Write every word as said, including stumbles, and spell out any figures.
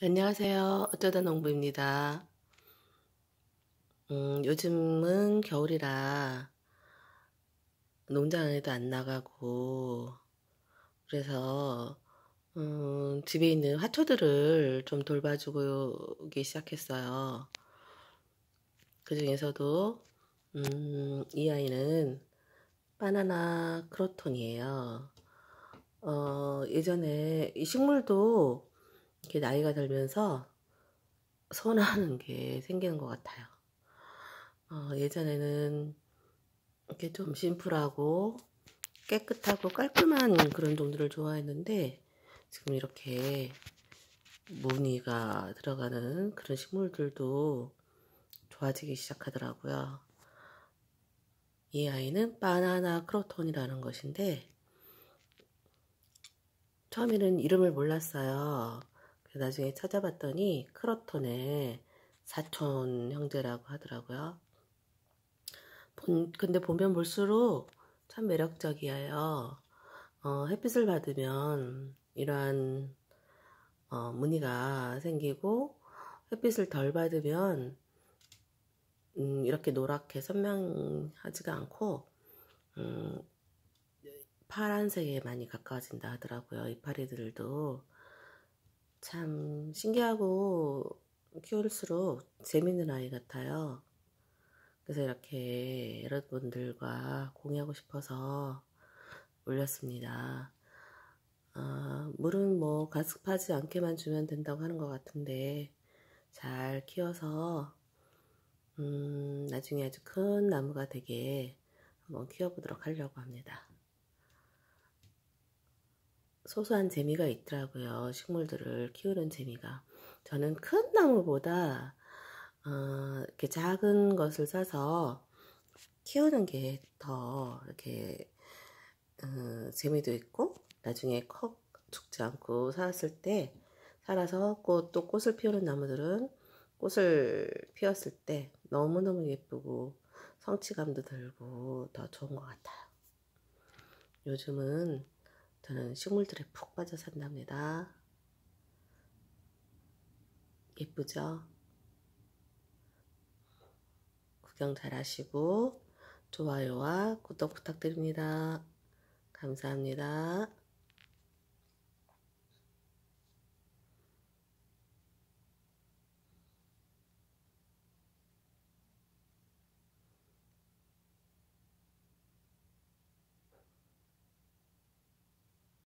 안녕하세요. 어쩌다 농부입니다. 음, 요즘은 겨울이라 농장에도 안 나가고 그래서 음, 집에 있는 화초들을 좀 돌봐주기 시작했어요. 그 중에서도 음, 이 아이는 바나나 크로톤이에요. 어, 예전에 이 식물도 이렇게 나이가 들면서 선호하는 게 생기는 것 같아요. 어, 예전에는 이렇게 좀 심플하고 깨끗하고 깔끔한 그런 종들을 좋아했는데 지금 이렇게 무늬가 들어가는 그런 식물들도 좋아지기 시작하더라고요. 이 아이는 바나나 크로톤이라는 것인데 처음에는 이름을 몰랐어요. 그래서 나중에 찾아봤더니 크로톤의 사촌 형제라고 하더라고요. 본, 근데 보면 볼수록 참 매력적이에요. 어, 햇빛을 받으면 이러한 어, 무늬가 생기고 햇빛을 덜 받으면 음, 이렇게 노랗게 선명하지가 않고 음, 파란색에 많이 가까워진다 하더라고요. 이파리들도 참 신기하고 키울수록 재밌는 아이 같아요. 그래서 이렇게 여러분들과 공유하고 싶어서 올렸습니다. 어, 물은 뭐 가습하지 않게만 주면 된다고 하는 것 같은데 잘 키워서 음, 나중에 아주 큰 나무가 되게 한번 키워보도록 하려고 합니다. 소소한 재미가 있더라고요. 식물들을 키우는 재미가. 저는 큰 나무보다 어, 이렇게 작은 것을 사서 키우는 게 더 이렇게 어, 재미도 있고 나중에 컥 죽지 않고 살았을 때 살아서 꽃, 또 꽃을 피우는 나무들은 꽃을 피웠을 때 너무너무 예쁘고 성취감도 들고 더 좋은 것 같아요. 요즘은 저는 식물들에 푹 빠져 산답니다. 예쁘죠? 구경 잘 하시고 좋아요와 구독 부탁드립니다. 감사합니다.